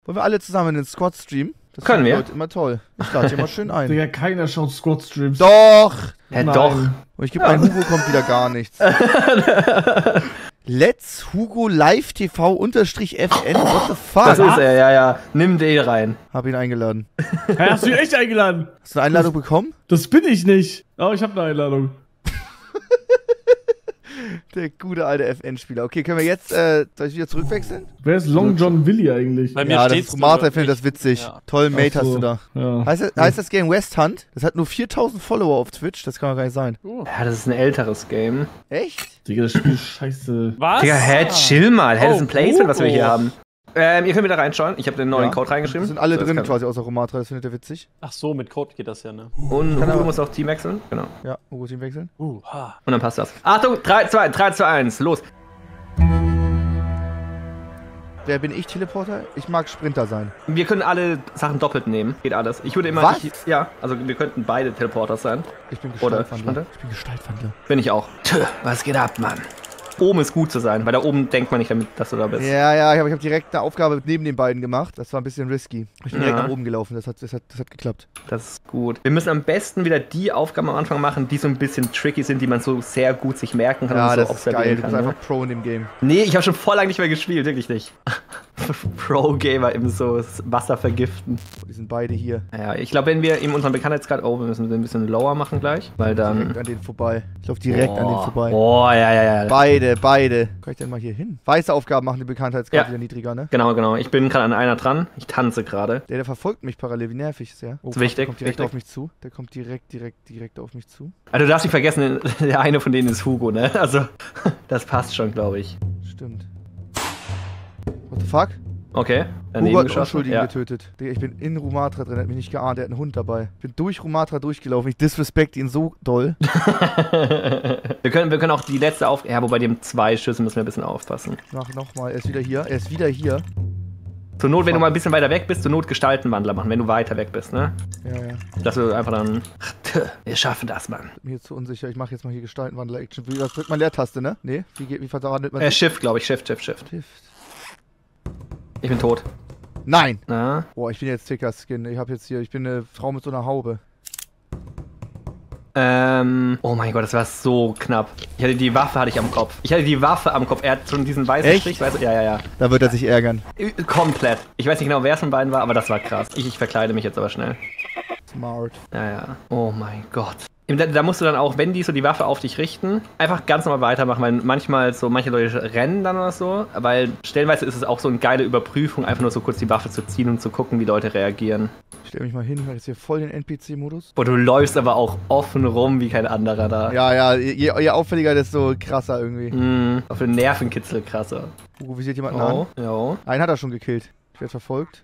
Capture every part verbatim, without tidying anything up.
Wollen wir alle zusammen in den Squad streamen? Das Können wir. Leute immer toll. Ich lade hier mal schön ein. Digga, keiner schaut Squad-Streams. Doch! Hä, doch. Und ich gebe ein Hugo, kommt wieder gar nichts. Let's Hugo Live T V unterstrich F N. What the fuck? Das ist er, ja, ja. Nimm den rein. Hab ihn eingeladen. Hä, hast du ihn echt eingeladen? Hast du eine Einladung bekommen? Das bin ich nicht. Oh, ich habe eine Einladung. Der gute alte F N-Spieler. Okay, können wir jetzt, äh, soll ich wieder zurückwechseln? Wer ist Long John Willy eigentlich? Bei mir Ja, das steht's ist Romata, nur findet das witzig. Ja. Toll, Mate Ach so. hast du da. Ja. Heißt, das- heißt das Game West Hunt? Das hat nur viertausend Follower auf Twitch, das kann doch gar nicht sein. Ja, das ist ein älteres Game. Echt? Digga, das Spiel ist scheiße. Was? Digga, hä, chill mal. Hä, das ist ein Oh, Placement, was wir Hugo. hier haben. Ähm, ihr könnt wieder reinschauen. Ich habe den neuen Ja. Code reingeschrieben. Das sind alle So, das drin kann- quasi, außer Romatra, das findet er witzig. Ach so, mit Code geht das ja, ne? Und Kann Hugo aber- muss auch Team wechseln. Genau. Ja, Hugo Team wechseln. Uh, ha. Und dann passt das. Achtung, drei, zwei, drei, zwei, eins, los. Wer bin ich, Teleporter? Ich mag Sprinter sein. Wir können alle Sachen doppelt nehmen. Geht alles. Ich würde immer. Was? Ich, ja, also wir könnten beide Teleporters sein. Ich bin Oder Gestaltwandler. Sprinter? Ich bin Gestaltwandler. Bin ich auch. Tö, was geht ab, Mann? Oben ist gut zu sein, weil da oben denkt man nicht damit, dass du da bist. Ja, ja, ich habe ich hab direkt eine Aufgabe neben den beiden gemacht. Das war ein bisschen risky. Ich bin direkt Ja. nach oben gelaufen, das hat, das, hat, das hat geklappt. Das ist gut. Wir müssen am besten wieder die Aufgaben am Anfang machen, die so ein bisschen tricky sind, die man so sehr gut sich merken kann Ja, und so das ist observieren geil. Du kann. bist Ne? einfach Pro in dem Game. Nee, ich habe schon voll lange nicht mehr gespielt, wirklich nicht. Pro-Gamer im so Wasser vergiften. Oh, die sind beide hier. Ja, ich glaube, wenn wir in unserem Bekanntheitsgrad, oh, wir müssen den ein bisschen lower machen gleich, weil dann... Direkt an denen vorbei. Ich laufe direkt an denen vorbei. Oh, ja, ja, ja. Beide, beide. Kann ich denn mal hier hin? Weiße Aufgaben machen die Bekanntheitsgrad Ja. wieder niedriger, ne? Genau, genau. Ich bin gerade an einer dran. Ich tanze gerade. Der, der verfolgt mich parallel. Wie nervig ist der? Oh, Ist wichtig, Der kommt direkt wichtig. auf mich zu. Der kommt direkt, direkt, direkt auf mich zu. Also du darfst nicht vergessen, der eine von denen ist Hugo, ne? Also, das passt schon, glaube ich. Stimmt. What the fuck? Okay, daneben Hugo hat geschossen. Unschuldigen Ja. getötet. Digga, ich bin in Rumatra drin, er hat mich nicht geahnt, er hat einen Hund dabei. Ich bin durch Rumatra durchgelaufen, ich disrespect ihn so doll. wir, können, wir können auch die letzte auf... Ja, wobei dem zwei Schüsse müssen wir ein bisschen aufpassen. Mach nochmal, er ist wieder hier, er ist wieder hier. Zur Not, wenn du mal ein bisschen weiter weg bist, zur Not Gestaltenwandler machen, wenn du weiter weg bist, ne? Ja, ja. Dass du einfach dann... Ach, tö, wir schaffen das, Mann. Bin mir zu unsicher, ich mache jetzt mal hier Gestaltenwandler-Action. Wie, was drückt man Leertaste, ne? Nee? Wie, geht- wie verwandelt man Äh, sich? Shift, glaube ich. Shift, Shift, Shift. Shift. Ich bin tot. Nein! Na? Boah, ich bin jetzt Ticker-Skin. Ich hab jetzt hier, ich bin eine Frau mit so einer Haube. Ähm... Oh mein Gott, das war so knapp. Ich hatte die Waffe hatte ich am Kopf. Ich hatte die Waffe am Kopf. Er hat schon diesen weißen Echt? Strich, weißt du? Ja, ja, ja. Da wird er sich ärgern. Äh, Komplett. Ich weiß nicht genau, wer es von beiden war, aber das war krass. Ich, ich verkleide mich jetzt aber schnell. Smart. Ja, ja. Oh mein Gott. Da, da musst du dann auch, wenn die so die Waffe auf dich richten, einfach ganz normal weitermachen, weil manchmal so, manche Leute rennen dann oder so, weil stellenweise ist es auch so eine geile Überprüfung, einfach nur so kurz die Waffe zu ziehen und zu gucken, wie Leute reagieren. Ich stell mich mal hin, ich mach jetzt hier voll den N P C-Modus. Boah, du läufst aber auch offen rum wie kein anderer da. Ja, ja, je, je auffälliger, desto krasser irgendwie. Mhm. Auf den Nervenkitzel krasser. Hugo visiert jemanden Oh, an. ja. Einen hat er schon gekillt. Ich werde verfolgt.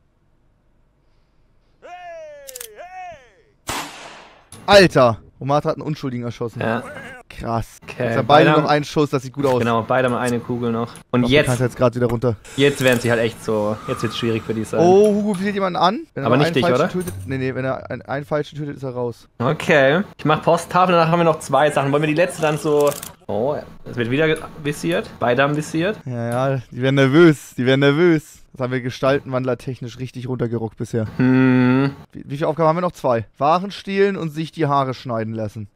Alter! Romata hat einen Unschuldigen erschossen. Ja, Krass. okay. Jetzt haben beide Beide noch einen Schuss, das sieht gut aus. Genau, beide haben eine Kugel noch. Und Doch, jetzt, jetzt gerade wieder runter. jetzt werden sie halt echt so, jetzt wird's schwierig für die sein. Oh, Hugo visiert jemanden an. Wenn er Aber nur nicht einen dich, Falschen oder? Tötet, nee, nee, wenn er einen, einen Falschen tötet, ist er raus. Okay. Ich mach Posttafel, danach haben wir noch zwei Sachen. Wollen wir die letzte dann so... Oh, es wird wieder visiert. Beide haben visiert. Ja, ja, die werden nervös. Die werden nervös. Das haben wir Gestaltenwandler technisch richtig runtergerockt bisher. Hm. Wie, wie viele Aufgaben haben wir noch? Zwei. Waren stehlen und sich die Haare schneiden lassen.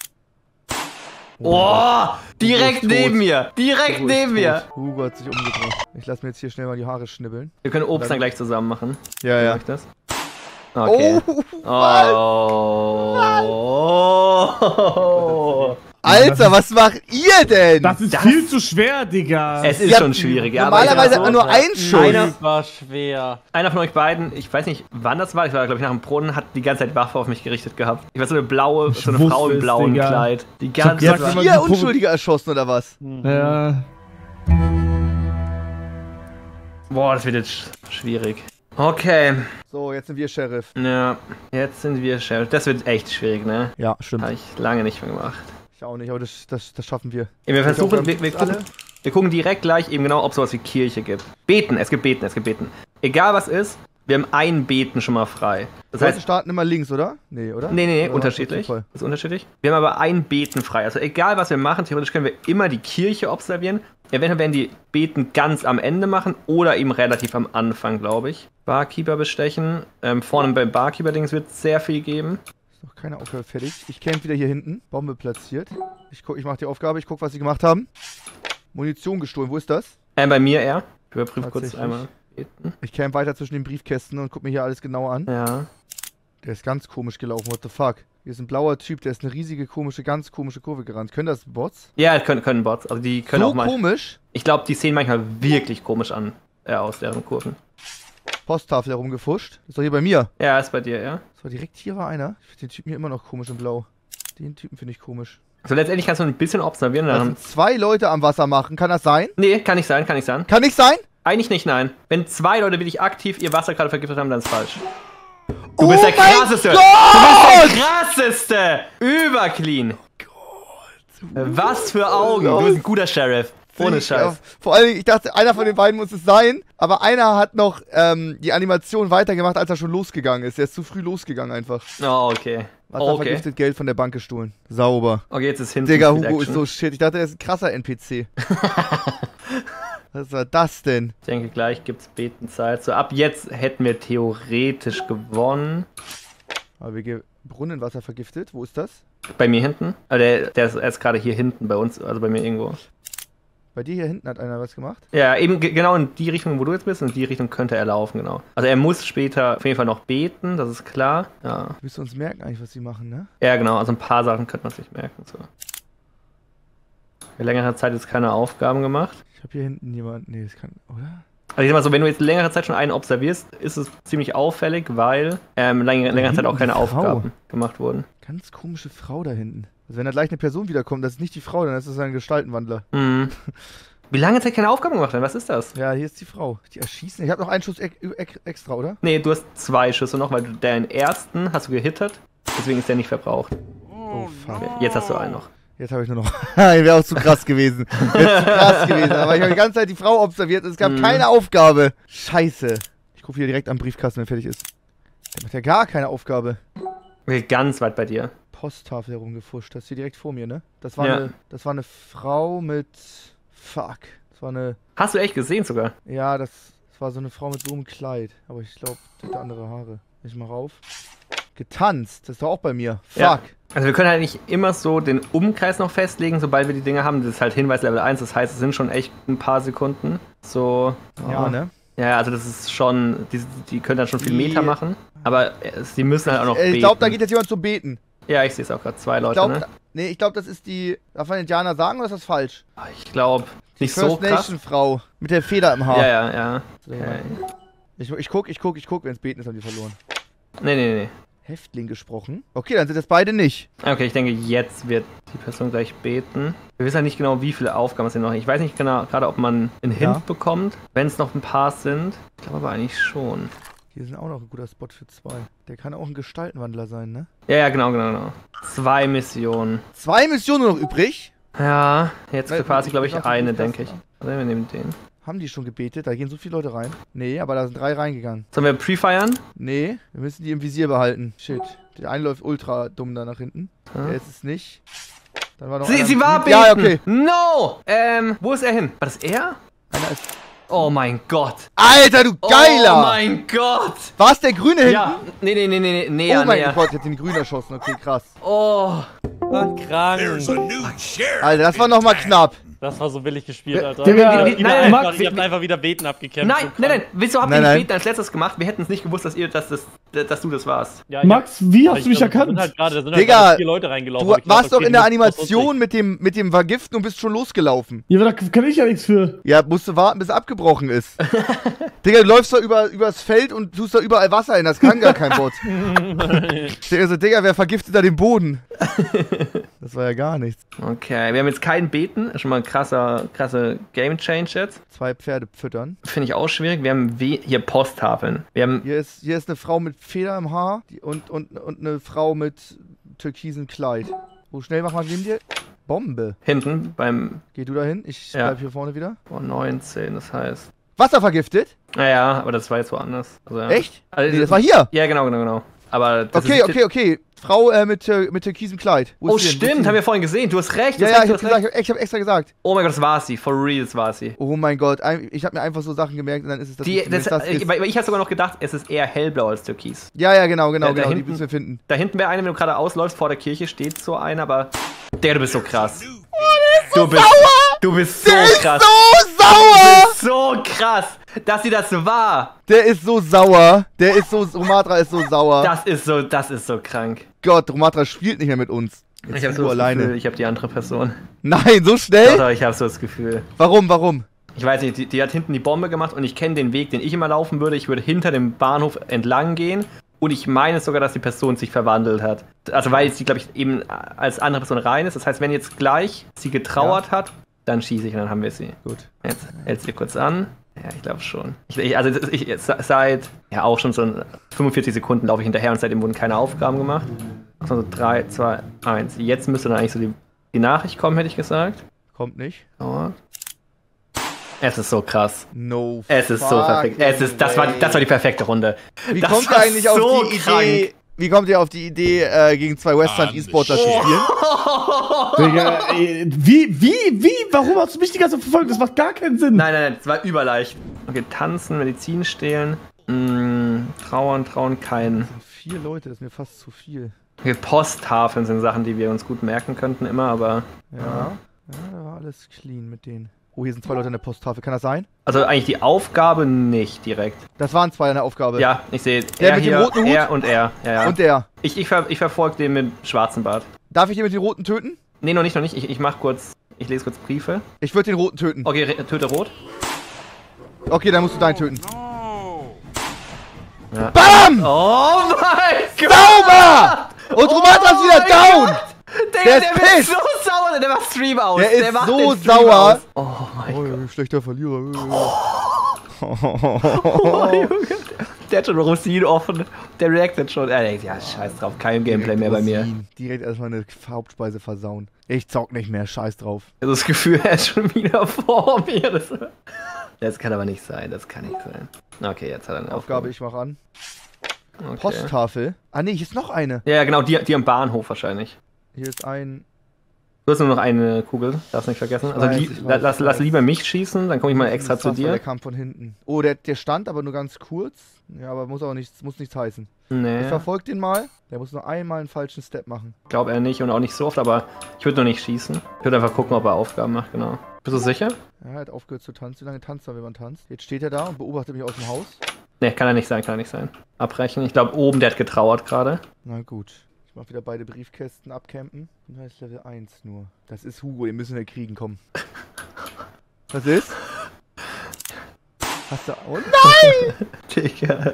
Oh, direkt Hugo ist neben tot. mir. Direkt Hugo ist neben mir. tot. Hugo hat sich umgebracht. Ich lasse mir jetzt hier schnell mal die Haare schnibbeln. Wir können Obst dann gleich zusammen machen. Ja, ja. Mach ich das? Okay. Oh, Oh. Alter, was macht ihr denn? Das ist Das- viel zu schwer, Digga. Es ist Ja, schon schwierig. Ja, aber normalerweise ich sag hat man nur einen Schuss. Einer, War schwer. einer von euch beiden, ich weiß nicht, wann das war, ich war, glaube ich, nach dem Brunnen, hat die ganze Zeit Waffe auf mich gerichtet gehabt. Ich war so eine blaue, Ich so eine wusste Frau im es, blauen Digga. Kleid. Die hab ganze gesagt, Zeit. wenn man Vier die Probe- Unschuldige erschossen oder was? Ja. Boah, das wird jetzt sch- schwierig. Okay. So, jetzt sind wir Sheriff. Ja, jetzt sind wir Sheriff. Das wird echt schwierig, ne? Ja, stimmt. Habe ich lange nicht mehr gemacht. Ich auch nicht, aber das, das, das schaffen wir. Ja, wir versuchen, Ich wir, glaub, wir, wir haben gucken, wir gucken direkt gleich eben genau, ob es sowas wie Kirche gibt. Beten, es gibt Beten, es gibt Beten. Egal was ist, wir haben ein Beten schon mal frei. Das Leute heißt, starten immer links, oder? Nee, oder? nee, nee, nee, Oder unterschiedlich. Zufall? Das ist unterschiedlich. Wir haben aber ein Beten frei. Also egal was wir machen, theoretisch können wir immer die Kirche observieren Eventuell werden die Beeten ganz am Ende machen oder eben relativ am Anfang, glaube ich. Barkeeper bestechen. Ähm, vorne beim Barkeeper-Dings wird es sehr viel geben. Ist noch keine Aufgabe fertig. Ich camp wieder hier hinten. Bombe platziert. Ich guck, ich mache die Aufgabe. Ich guck, was sie gemacht haben. Munition gestohlen. Wo ist das? Ähm, bei mir eher. Ich überprüfe kurz Tatsächlich. einmal. Beten. Ich camp weiter zwischen den Briefkästen und guck mir hier alles genauer an. Ja. Der ist ganz komisch gelaufen. What the fuck? Hier ist ein blauer Typ. Der ist eine riesige, komische, ganz komische Kurve gerannt. Können das Bots? Ja, können, können Bots. Also die können So auch mal. komisch. Ich glaube, die sehen manchmal wirklich komisch an. Äh, aus deren Kurven. Posttafel herumgefuscht. Ist doch hier bei mir. Ja, ist bei dir, ja. So, direkt hier war einer. Ich finde den Typen hier immer noch komisch in blau. Den Typen finde ich komisch. Also letztendlich kannst du ein bisschen observieren. Da Dann sind zwei Leute am Wasser machen. Kann das sein? nee, kann nicht sein, kann nicht sein. Kann nicht sein? Eigentlich nicht, nein. Wenn zwei Leute wirklich aktiv ihr Wasser gerade vergiftet haben, dann ist falsch. Du Oh bist der mein krasseste! Gott! Du bist der krasseste! Überclean! Was für Augen! Du bist ein guter Sheriff. Ohne Ich, Scheiß. ja, vor allem, ich dachte, einer von den beiden muss es sein, aber einer hat noch ähm, die Animation weitergemacht, als er schon losgegangen ist. Der ist zu früh losgegangen einfach. Oh, okay. Wasser Okay. vergiftet, Geld von der Bank gestohlen. Sauber. Okay, jetzt ist hinten. Digga, viel Hugo ist Action. so shit. Ich dachte, er ist ein krasser N P C. Was war das denn? Ich denke, gleich gibt's Betenzeit. So, ab jetzt hätten wir theoretisch gewonnen. Aber wir gehen Brunnenwasser vergiftet. Wo ist das? Bei mir hinten. Also der, der ist erst gerade hier hinten bei uns, also bei mir irgendwo. Bei dir hier hinten hat einer was gemacht. Ja, eben ge- genau in die Richtung, wo du jetzt bist, in die Richtung könnte er laufen, genau. Also er muss später auf jeden Fall noch beten, das ist klar. Ja, Müssen wir uns merken eigentlich, was sie machen, ne? ja genau, also ein paar Sachen könnte man sich merken. So. In längerer Zeit jetzt keine Aufgaben gemacht. Ich habe hier hinten jemanden. Nee, das kann. Oder? Also ich sag mal so, wenn du jetzt längere Zeit schon einen observierst, ist es ziemlich auffällig, weil ähm, längere, längere Zeit auch keine die Frau. Aufgaben gemacht wurden. Ganz komische Frau da hinten. Also wenn da gleich eine Person wiederkommt, das ist nicht die Frau, dann ist das ein Gestaltenwandler. Mhm. Wie lange Zeit keine Aufgaben gemacht werden? Was ist das? Ja, hier ist die Frau. Die erschießen. Ich habe noch einen Schuss ex ex extra, oder? Nee, du hast zwei Schüsse noch, weil du den ersten hast du gehittet, deswegen ist der nicht verbraucht. Oh, fuck. Jetzt hast du einen noch. Jetzt habe ich nur noch. Wäre auch zu krass gewesen. Wäre zu krass gewesen. Aber ich habe die ganze Zeit die Frau observiert und es gab Mhm. keine Aufgabe. Scheiße. Ich gucke hier direkt am Briefkasten, wenn er fertig ist. Der macht ja gar keine Aufgabe. Okay, ganz weit bei dir. Posttafel herumgefuscht. Das ist hier direkt vor mir, ne? Das war, Ja. eine, das war eine Frau mit. Fuck. Das war eine. Hast du echt gesehen sogar? Ja, das, das war so eine Frau mit so einem Kleid. Aber ich glaube, die hat andere Haare. Ich mach auf. Getanzt. Das ist doch auch bei mir. Fuck. Ja. Also wir können halt nicht immer so den Umkreis noch festlegen, sobald wir die Dinge haben. Das ist halt Hinweis Level eins, das heißt, es sind schon echt ein paar Sekunden. So. Ja, ne? Ja, also das ist schon, die, die können dann schon viel Die- Meter machen. Aber es, die müssen halt auch noch Äh, beten. Ich glaube, da geht jetzt jemand zum Beten. Ja, ich sehe es auch gerade. Zwei Ich Leute, glaube, ne? nee, ich glaube, das ist die. Darf man Indianer sagen oder ist das falsch? Ich glaube, nicht so First krass. Nation Frau. Mit der Feder im Haar. Ja, ja, ja. Okay. Ich, ich guck, ich guck, ich guck. Wenn es Beten ist, haben die verloren. Nee, nee, nee. Häftling gesprochen. Okay, dann sind das beide nicht. Okay, ich denke, jetzt wird die Person gleich beten. Wir wissen ja nicht genau, wie viele Aufgaben es sind noch. Ich weiß nicht genau, gerade ob man einen Hint Ja. bekommt, wenn es noch ein paar sind. Ich glaube aber eigentlich schon. Hier ist auch noch ein guter Spot für zwei. Der kann auch ein Gestaltenwandler sein, ne? Ja, ja, genau, genau, genau. Zwei Missionen. Zwei Missionen noch übrig. Ja, jetzt Weil- verpasse ich, glaube ich, ich dachte, eine, du denke ich. fährst Also wir nehmen den. Haben die schon gebetet? Da gehen so viele Leute rein. Nee, aber da sind drei reingegangen. Sollen wir pre-feiern? Nee, wir müssen die im Visier behalten. Shit. Der eine läuft ultra dumm da nach hinten. Ja. Der ist es nicht. Dann war noch Sie, einer sie im war Grün- beten! Ja, okay. No! Ähm, wo ist er hin? War das er? Einer ist. Oh mein Gott. Alter, du Geiler! Oh mein Gott! War es der Grüne hinten? Ja, nee, nee, nee, nee, nee, näher, Oh mein näher. Gott, ich hab den Grün erschossen. Okay, krass. Oh. Krank. Alter, das war nochmal knapp. Das war so billig gespielt, Alter. Digga, ihr, habt nein, einfach, Max, ihr habt einfach wieder Beten abgekämpft. Nein, so nein, nein. krank. Wieso habt ihr Nein, nicht nein. Beten als letztes gemacht? Wir hätten es nicht gewusst, dass ihr, dass, das, dass du das warst. Ja, ich Max, wie hab- hast ich du mich glaub, da erkannt? sind halt gerade, da sind Digga, halt gerade vier Leute reingelaufen. Du aber ich glaub, warst doch okay, in der die müssen das Animation mit dem, mit dem Vergiften und bist schon losgelaufen. Ja, aber da kann ich ja nichts für. Ja, musst du warten, bis es abgebrochen ist. Digga, du läufst doch über, übers Feld und tust da überall Wasser hin. Das kann gar kein Bot. Digga, so, Digga, wer vergiftet da den Boden? Das war ja gar nichts. Okay, wir haben jetzt keinen Beten. Schon mal ein krasser, krasser Game Change jetzt. Zwei Pferde pfüttern. Finde ich auch schwierig. Wir haben we hier Posttafeln. Wir haben. Hier ist, hier ist eine Frau mit Feder im Haar die, und, und, und eine Frau mit türkisen Kleid. Wo schnell mach mal neben dir? Bombe. Hinten beim Geh du da hin? Ich Ja. bleib hier vorne wieder. oh, neunzehn, das heißt. Wasser vergiftet? Naja, aber das war jetzt woanders. Also, ja. Echt? Also, Nee, das war hier. Ja, genau, genau, genau. Aber das Okay, ist okay, okay. Frau äh, mit, äh, mit türkisem Kleid. Wo Oh, ist sie denn? Wo ist stimmt, sie? haben wir vorhin gesehen. Du hast recht. Du Ja, hast ja, recht, ich du hab, hast recht. gesagt, ich hab extra gesagt. Oh mein Gott, das war sie. For real, das war sie. Oh mein Gott, ein- ich habe mir einfach so Sachen gemerkt und dann ist es das. Die, nicht, wenn das, es das ich ist. weil ich habe sogar noch gedacht, es ist eher hellblau als türkis. Ja, ja, genau, genau, Ja, da genau. Die hinten- müssen wir finden. Da hinten wäre eine, wenn du gerade ausläufst, vor der Kirche steht so einer, aber der, du bist so krass. So du bist, sauer! du bist so Der ist krass. so sauer! Du bist so krass, dass sie das war. Der ist so sauer. Der ist so. Romatra ist so sauer. Das ist so, das ist so krank. Gott, Romatra spielt nicht mehr mit uns. Jetzt Ich habe du so das alleine. Gefühl, ich habe die andere Person. Nein, so Doch, schnell? doch, ich habe so das Gefühl. Warum, warum? Ich weiß nicht, die, die hat hinten die Bombe gemacht und ich kenne den Weg, den ich immer laufen würde. Ich würde hinter dem Bahnhof entlang gehen und ich meine sogar, dass die Person sich verwandelt hat. Also weil sie, glaube ich, eben als andere Person rein ist. Das heißt, wenn jetzt gleich sie getrauert hat, dann schieße ich und dann haben wir sie. Gut. Jetzt hält sie kurz an. Ja, ich glaube schon. Ich, ich, also ich, seit ja auch schon so fünfundvierzig Sekunden laufe ich hinterher und seitdem wurden keine Aufgaben gemacht. Also drei, zwei, eins. Jetzt müsste dann eigentlich so die, die Nachricht kommen, hätte ich gesagt. Kommt nicht. Dauert. Es ist so krass. No. Es ist so perfekt. Es ist, das war, das war die perfekte Runde. Wie das kommt war ihr eigentlich so auf die krank. Idee? Wie kommt ihr auf die Idee, äh, gegen zwei Western E-Sportler zu spielen? Digga, ey, wie, wie, wie? Warum hast du mich die ganze Zeit verfolgt? Das macht gar keinen Sinn. Nein, nein, nein, das war überleicht. Okay, tanzen, Medizin stehlen. Mm, trauern, trauen, keinen. Vier Leute, das ist mir fast zu viel. Okay, Posttafeln sind Sachen, die wir uns gut merken könnten immer, aber... Ja. Ja, da war alles clean mit denen. Oh, hier sind zwei Leute an der Posttafel. Kann das sein? Also eigentlich die Aufgabe nicht direkt. Das waren zwei an der Aufgabe. Ja, ich sehe Der er mit dem hier, roten Hut? er und er. Ja, ja. Und der. Ich, ich, ver, ich verfolge den mit schwarzem Bart. Darf ich den mit den Roten töten? Nee, noch nicht, noch nicht. Ich, ich mach kurz... Ich lese kurz Briefe. Ich würde den Roten töten. Okay, re- töte rot. Okay, dann musst du deinen töten. Ja. BAM! Oh mein Gott! Sauber! Und Romatra ist wieder down! Der, Der der, ist wird pissed. so sauer, der macht Stream aus. Der ist macht so den Stream sauer. aus. Oh mein Gott. Oh, schlechter Verlierer. Oh, Junge. Der hat schon Rosinen offen. Der reactet schon. Er denkt, ja, scheiß drauf, kein Gameplay mehr bei mir. Rosinen. Direkt erstmal eine Hauptspeise versauen. Ich zock nicht mehr, scheiß drauf. Also das Gefühl, er ist schon wieder vor mir. Das, das kann aber nicht sein, das kann nicht sein. Okay, jetzt hat er eine Aufgabe, ich mach an. Okay. Posttafel. Ah ne, hier ist noch eine. Ja, ja, genau, die, die am Bahnhof wahrscheinlich. Hier ist ein... Du hast nur noch eine Kugel, darfst nicht vergessen. Also weiß, li ich weiß, la- lass, ich lass weiß. lieber mich schießen, dann komme ich mal extra Das zu war's, weil Der dir. kam von hinten. Oh, der, der stand aber nur ganz kurz. Ja, aber muss auch nichts, muss nichts heißen. Ich Nee, verfolge den mal. Der muss nur einmal einen falschen Step machen. glaube er nicht und auch nicht so oft, aber ich würde noch nicht schießen. Ich würde einfach gucken, ob er Aufgaben macht, genau. Bist du sicher? Ja, er hat aufgehört zu tanzen. Wie lange tanzt er, wenn man tanzt? Jetzt steht er da und beobachtet mich aus dem Haus. Nee, kann er nicht sein, kann er nicht sein. Abbrechen. Ich glaube, oben, der hat getrauert gerade. Na gut. Ich mach wieder beide Briefkästen abcampen. Und da ist Level eins nur. Das ist Hugo, den müssen wir kriegen, komm. Was ist? Hast du... Oh nein! Digga.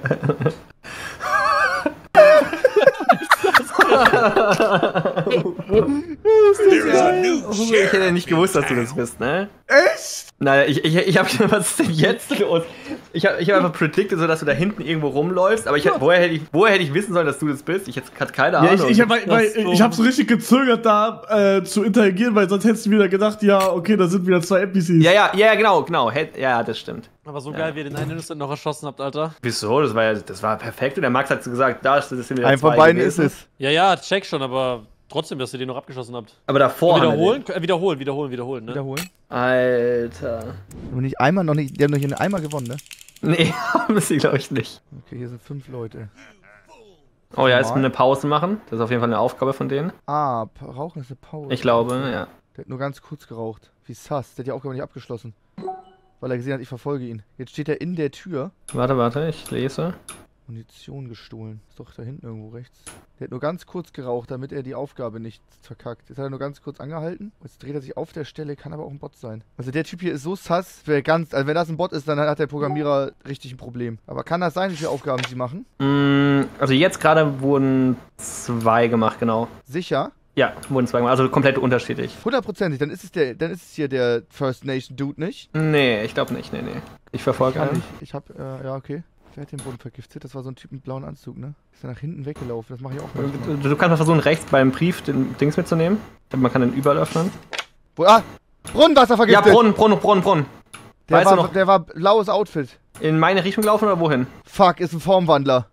Ich hätte nicht gewusst, dass du das bist, ne? Echt? Naja, ich, ich, ich hab gedacht, was ist denn jetzt los? Ich hab, ich hab einfach predicted, so dass du da hinten irgendwo rumläufst, aber ich, woher, hätte ich, woher hätte ich wissen sollen, dass du das bist? Ich jetzt- hatte keine Ja, Ahnung. ich, ich, hab, weil, weil, Das ist so- ich hab so richtig gezögert, da äh, zu interagieren, weil sonst hättest du wieder gedacht, ja, okay, da sind wieder zwei N P Cs. ja, ja, ja, genau, genau. Hätt- Ja, das stimmt. Aber so Ja. geil, wie ihr den einen Innocent noch erschossen habt, Alter. Wieso? Das war ja, das war perfekt. Und der Max hat so gesagt, da das sind wieder Ein von zwei beiden gewesen. ist es. Ja, ja, check schon, aber trotzdem, dass ihr den noch abgeschossen habt. Aber davor. haben wir Wiederholen? Äh, wiederholen, wiederholen, wiederholen, ne? Wiederholen. den. Alter. Aber nicht einmal, noch nicht... Die haben noch hier einmal gewonnen, ne? Nee, haben sie, glaube ich, nicht. Okay, hier sind fünf Leute. Oh ja, jetzt Normal. eine Pause machen. Das ist auf jeden Fall eine Aufgabe von denen. Ah, Pa- Rauchen ist eine Pause. Ich glaube, ja. Der hat nur ganz kurz geraucht. Wie sass. Der hat die Aufgabe nicht abgeschlossen. Weil er gesehen hat, ich verfolge ihn. Jetzt steht er in der Tür. Warte, warte, ich lese. Munition gestohlen. Ist doch da hinten irgendwo rechts. Der hat nur ganz kurz geraucht, damit er die Aufgabe nicht verkackt. Jetzt hat er nur ganz kurz angehalten. Jetzt dreht er sich auf der Stelle. Kann aber auch ein Bot sein. Also der Typ hier ist so sass. Wer ganz, also wenn das ein Bot ist, dann hat der Programmierer richtig ein Problem. Aber kann das sein, wie viele Aufgaben sie machen? Mm, also jetzt gerade wurden zwei gemacht, genau. Sicher. Ja, wurden zwei gemacht. Also komplett unterschiedlich. Hundertprozentig. Dann ist es der, dann ist es hier der First Nation Dude nicht. Nee, ich glaube nicht, nee, nee. Ich verfolge Kann einen. ich. Ich hab, äh, ja, okay. Wer hat den Boden vergiftet? Das war so ein Typ mit blauen Anzug, ne? Ist er nach hinten weggelaufen. Das mache ich auch manchmal. Du, du kannst mal versuchen, rechts beim Brief den Dings mitzunehmen. Man kann den überall öffnen. Wo, ah! Brunnenwasser Ja, vergiftet! Brunnen, Brunnen, Brunnen, Brunnen. Der weißt war, du noch- der war blaues Outfit. In meine Richtung laufen oder wohin? Fuck, ist ein Formwandler. Scheiße.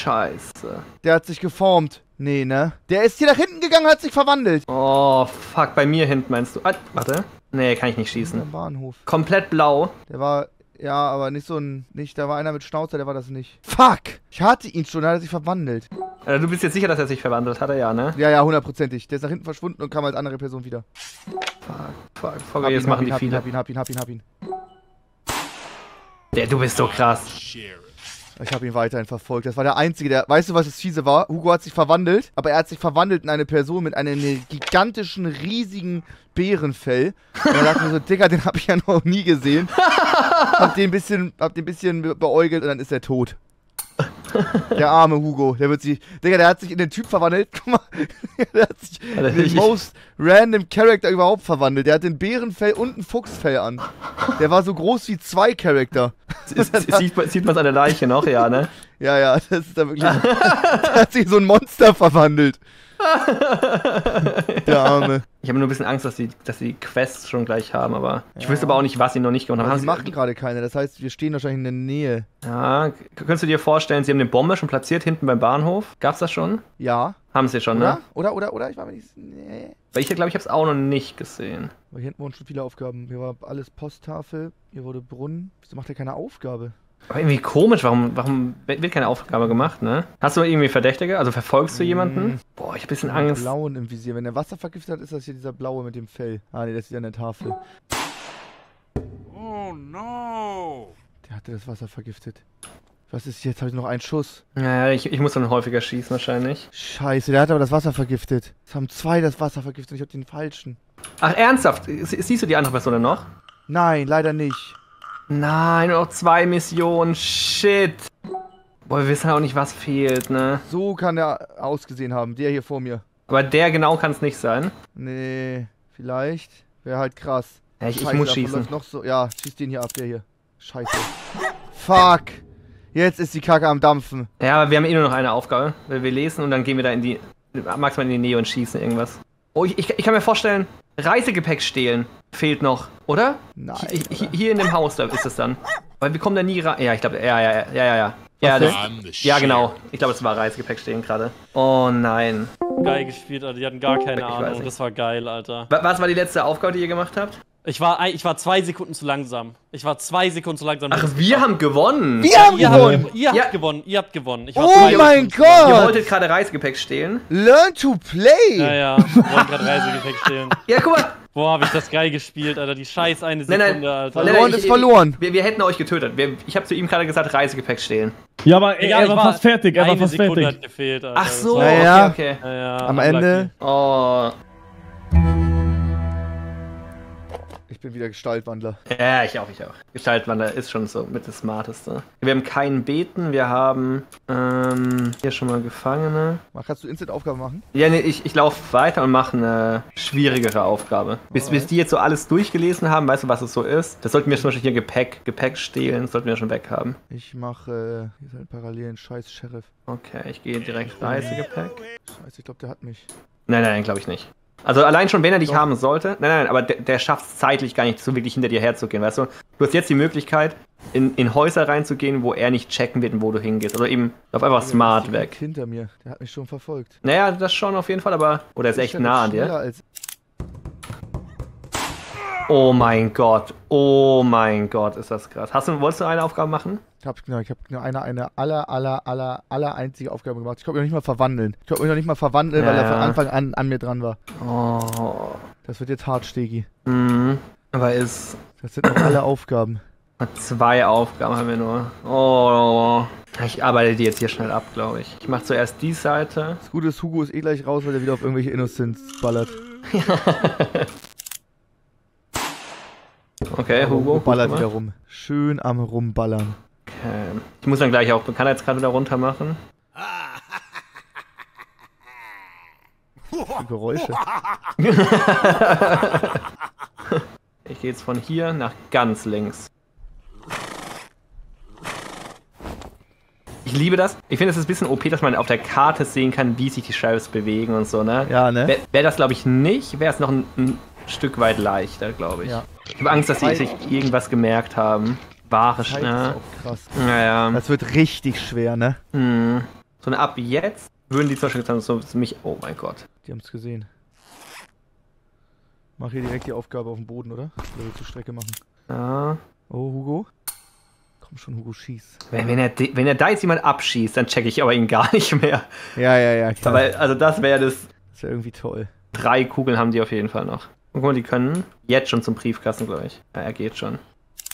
Scheiße. Der hat sich geformt. Nee, ne? Der ist hier nach hinten gegangen, hat sich verwandelt. Oh, fuck, bei mir hinten meinst du? Ah, warte. Nee, kann ich nicht schießen. Am Bahnhof. Komplett blau. Der war, ja, aber nicht so ein, nicht, da war einer mit Schnauzer, der war das nicht. Fuck! Ich hatte ihn schon, da hat er sich verwandelt. Also, du bist jetzt sicher, dass er sich verwandelt hat, ja, ne? Ja, ja, hundertprozentig. Der ist nach hinten verschwunden und kam als andere Person wieder. Fuck, fuck, Hab jetzt ihn, machen hab die ihn, viele. Hab ihn, hab ihn, hab ihn, hab ihn, hab ihn. Der, du bist so krass. Ich habe ihn weiterhin verfolgt. Das war der Einzige, der... Weißt du, was das Fiese war? Hugo hat sich verwandelt, aber er hat sich verwandelt in eine Person mit einem gigantischen, riesigen Bärenfell. Und er dachte mir so, Digga, den habe ich ja noch nie gesehen. Hab den ein bisschen, hab den ein bisschen beäugelt und dann ist er tot. Der arme Hugo, der wird sich... Digga, der hat sich in den Typ verwandelt. Guck mal, der hat sich in den most random Character überhaupt verwandelt. Der hat den Bärenfell und ein Fuchsfell an. Der war so groß wie zwei Charakter. Sieht, sieht man an der Leiche noch, ja, ne? Ja, ja, das ist da wirklich... Der hat sich in so ein Monster verwandelt. Der Arme. Ich habe nur ein bisschen Angst, dass die, dass die Quests schon gleich haben, aber ich Ja. wüsste aber auch nicht, was sie noch nicht gemacht Aber haben. sie machen gerade keine, das heißt, wir stehen wahrscheinlich in der Nähe. Ja, könntest du dir vorstellen, sie haben eine Bombe schon platziert hinten beim Bahnhof? Gab's das schon? Ja. Haben sie schon, Oder? ne? Oder, oder, oder? Ich war mir nicht... Nee. Weil ich glaube, ich habe es auch noch nicht gesehen. Aber hier hinten wurden schon viele Aufgaben. Hier war alles Posttafel, hier wurde Brunnen. Wieso macht er keine Aufgabe? Aber irgendwie komisch, warum, warum wird keine Aufgabe gemacht, ne? Hast du irgendwie Verdächtige? Also verfolgst du jemanden? Mm. Boah, ich hab ein bisschen Den Angst. Blauen im Visier. Wenn der Wasser vergiftet hat, ist das hier dieser blaue mit dem Fell. Ah, nee, das ist ja eine Tafel. Oh no! Der hatte das Wasser vergiftet. Was ist jetzt? Habe ich noch einen Schuss? Naja, ich, ich muss dann häufiger schießen wahrscheinlich. Scheiße, der hat aber das Wasser vergiftet. Es haben zwei das Wasser vergiftet und ich habe den falschen. Ach, ernsthaft? Sie- Siehst du die andere Person noch? Nein, leider nicht. Nein, nur noch zwei Missionen. Shit. Boah, wir wissen auch nicht, was fehlt, ne? So kann er ausgesehen haben. Der hier vor mir. Aber der genau kann es nicht sein. Nee, vielleicht. Wäre halt krass. Ja, ich, ich Scheiße, muss davon schießen. läuft Noch so, ja, schieß den hier ab, der hier. Scheiße. Fuck. Jetzt ist die Kacke am Dampfen. Ja, aber wir haben eh nur noch eine Aufgabe. Wir wir lesen und dann gehen wir da in die... maximal in die Nähe und schießen irgendwas. Oh, ich, ich, ich kann mir vorstellen, Reisegepäck stehlen fehlt noch, oder? Nein. Hi- hi- Hier in dem Haus, da ist es dann. Weil wir kommen da nie rein. Ja, ich glaube, ja, ja, ja, ja, ja, ja. Ja, das, ja, genau. Ich glaube, es war Reisegepäck stehlen gerade. Oh nein. Geil gespielt, Alter. Die hatten gar keine Ich weiß Ahnung. nicht. Das war geil, Alter. Wa- Was war die letzte Aufgabe, die ihr gemacht habt? Ich war, ein- ich war zwei Sekunden zu langsam. Ich war zwei Sekunden zu langsam. Ach, wir haben gewonnen. Wir haben ihr gewonnen! Habt, ihr habt Ja. gewonnen. Ihr habt gewonnen. Ich war Oh zwei mein Sekunden zu langsam. Ihr Gott! wolltet gerade Reisegepäck stehlen. Learn to play! Ja, ja. Wir wollten gerade Reisegepäck stehlen. Ja, guck mal. Boah, hab ich das geil gespielt, Alter. Die scheiß eine Nein, Sekunde, nein. Alter. Verloren ich- ist ich- verloren. Wir, wir hätten euch getötet. Wir, ich habe zu ihm gerade gesagt, Reisegepäck stehlen. Ja, aber er, Egal, er ich war fast fertig, er war eine fast Sekunde fertig. hat gefehlt, Alter. Ach so, Das war- Ja, ja. okay, okay. Ja, ja, Am unlucky. Ende. Oh. Ich bin wieder Gestaltwandler. Ja, ich auch, ich auch. Gestaltwandler ist schon so mit das Smarteste. Wir haben keinen Beten, wir haben ähm, hier schon mal Gefangene. Mach, kannst du Instant-Aufgaben machen? Ja, nee, ich, ich laufe weiter und mache eine schwierigere Aufgabe. Bis, bis die jetzt so alles durchgelesen haben, weißt du, was es so ist? Das sollten wir zum Beispiel hier Gepäck, Gepäck stehlen, das sollten wir schon weg haben. Ich mache, äh, hier ist halt parallel ein scheiß Sheriff. Okay, ich gehe direkt Reisegepäck. Scheiße, ich glaube, der hat mich. Nein, nein, glaube ich nicht. Also allein schon, wenn er dich Doch. haben sollte, nein, nein, aber der, der schafft es zeitlich gar nicht so wirklich hinter dir herzugehen, weißt du? Du hast jetzt die Möglichkeit, in, in Häuser reinzugehen, wo er nicht checken wird, wo du hingehst. Oder eben, lauf einfach smart Der ist weg. hinter mir. Der hat mich schon verfolgt. Naja, das schon auf jeden Fall, aber... Oder ist echt Der nah ist an schneller dir. Als Oh mein Gott, oh mein Gott, ist das krass. Hast du, wolltest du eine Aufgabe machen? ich habe genau, ich hab nur eine, eine aller, aller, aller, aller einzige Aufgabe gemacht. Ich konnte mich noch nicht mal verwandeln. Ich konnte mich noch nicht mal verwandeln, weil Ja, er von ja. Anfang an an mir dran war. Oh. Das wird jetzt hart, Stegi. Mhm. Aber ist... Das sind noch alle Aufgaben. Zwei Aufgaben haben wir nur. Oh. Ich arbeite die jetzt hier schnell ab, glaube ich. Ich mache zuerst die Seite. Das Gute ist, Hugo ist eh gleich raus, weil er wieder auf irgendwelche Innocents ballert. Okay, Hugo. gut ballert gemacht. wieder rum. Schön am Rumballern. Okay. Ich muss dann gleich auch Bekanntheitsgrad wieder runter machen. Für Geräusche. Ich gehe jetzt von hier nach ganz links. Ich liebe das. Ich finde, es ist ein bisschen O P, dass man auf der Karte sehen kann, wie sich die Sheriffs bewegen und so, ne? Ja, ne? Wäre wär das, glaube ich, nicht, wäre es noch ein, ein Stück weit leichter, glaube ich. Ja. Ich habe Angst, dass sie sich irgendwas gemerkt haben. Wahre Zeit ist Schnell. auch krass. Naja. Das wird richtig schwer, ne? Hm. So eine ab jetzt würden die zum Beispiel sagen, so für mich, oh mein Gott. Die haben es gesehen. Mach hier direkt die Aufgabe auf dem Boden, oder? Oder willst du Strecke machen? Ja. Oh, Hugo? Komm schon, Hugo, schieß. Wenn, wenn, er, wenn er da jetzt jemand abschießt, dann checke ich aber ihn gar nicht mehr. Ja, ja, ja, klar. Aber, also das wäre das. Das wäre irgendwie toll. Drei Kugeln haben die auf jeden Fall noch. Guck mal, die können jetzt schon zum Briefkasten, glaube ich. Ja, er geht schon.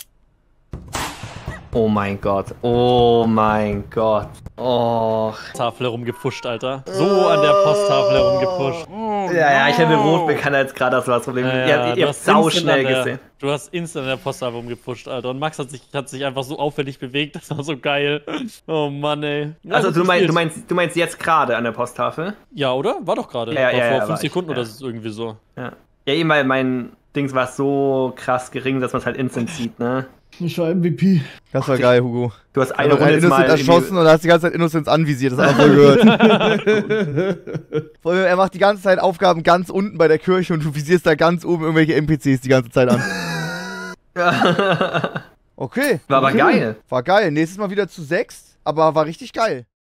Oh mein Gott. Oh mein Gott. Oh. Tafel herumgepusht, Alter. So an der Posttafel herumgepusht. Ja, ja, ich hätte rot bekannt jetzt gerade, das war das Problem. Ja, ja, ihr habt, ihr du habt hast sau instant schnell an der- gesehen. Du hast instant an der Posttafel rumgepusht, Alter. Und Max hat sich, hat sich einfach so auffällig bewegt. Das war so geil. Oh Mann, ey. Ja, Also gut du, mein, gespielt. du, meinst, du meinst jetzt gerade an der Posttafel? Ja, oder? War doch gerade. Ja, War ja, vor ja, fünf war Sekunden ich, oder ja. so ist irgendwie so. Ja. Ja, eben, weil mein Dings war so krass gering, dass man es halt instant sieht, ne? Ich war M V P. Das war geil, Hugo. Du hast Ich eine habe Runde einen jetzt mal Innocent in die- erschossen und hast die ganze Zeit Innocents anvisiert. Das haben wir gehört. Vor allem, er macht die ganze Zeit Aufgaben ganz unten bei der Kirche und du visierst da ganz oben irgendwelche N P Cs die ganze Zeit an. Okay. War aber okay. geil. War geil. Nächstes Mal wieder zu sechs, aber war richtig geil.